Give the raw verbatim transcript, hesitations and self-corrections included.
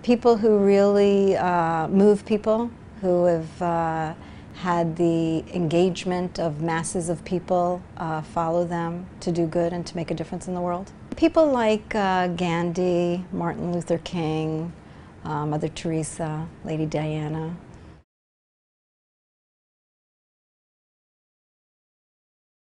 People who really uh, move people, who have uh, had the engagement of masses of people uh, follow them to do good and to make a difference in the world. People like uh, Gandhi, Martin Luther King, uh, Mother Teresa, Lady Diana.